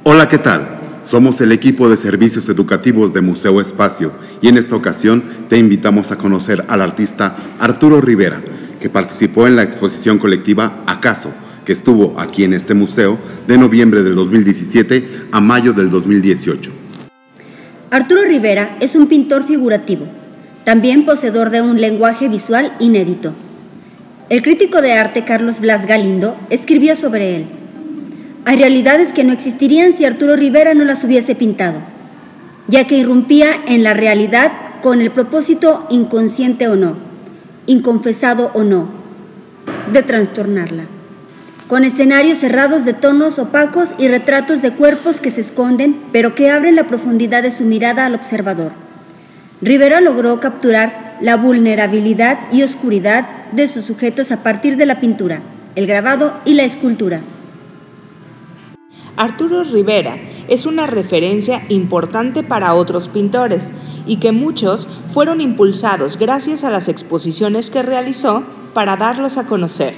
Hola, ¿qué tal? Somos el equipo de servicios educativos de Museo Espacio y en esta ocasión te invitamos a conocer al artista Arturo Rivera, que participó en la exposición colectiva Acaso, que estuvo aquí en este museo de noviembre del 2017 a mayo del 2018. Arturo Rivera es un pintor figurativo, también poseedor de un lenguaje visual inédito. El crítico de arte Carlos Blas Galindo escribió sobre él: hay realidades que no existirían si Arturo Rivera no las hubiese pintado, ya que irrumpía en la realidad con el propósito, inconsciente o no, inconfesado o no, de trastornarla, con escenarios cerrados de tonos opacos y retratos de cuerpos que se esconden, pero que abren la profundidad de su mirada al observador. Rivera logró capturar la vulnerabilidad y oscuridad de sus sujetos a partir de la pintura, el grabado y la escultura. Arturo Rivera es una referencia importante para otros pintores y que muchos fueron impulsados gracias a las exposiciones que realizó para darlos a conocer.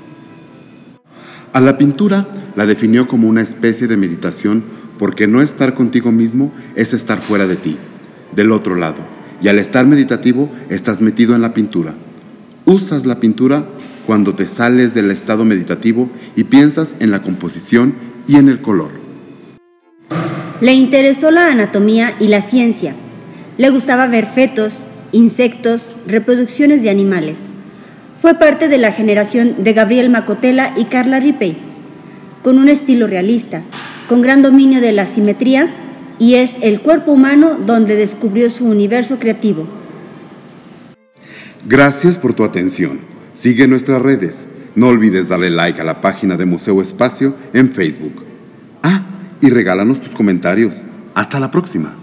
A la pintura la definió como una especie de meditación porque no estar contigo mismo es estar fuera de ti, del otro lado, y al estar meditativo estás metido en la pintura. Usas la pintura cuando te sales del estado meditativo y piensas en la composición y en el color. Le interesó la anatomía y la ciencia. Le gustaba ver fetos, insectos, reproducciones de animales. Fue parte de la generación de Gabriel Macotela y Carla Rippey, con un estilo realista, con gran dominio de la simetría, y es el cuerpo humano donde descubrió su universo creativo. Gracias por tu atención. Sigue nuestras redes. No olvides darle like a la página de Museo Espacio en Facebook. Y regálanos tus comentarios. Hasta la próxima.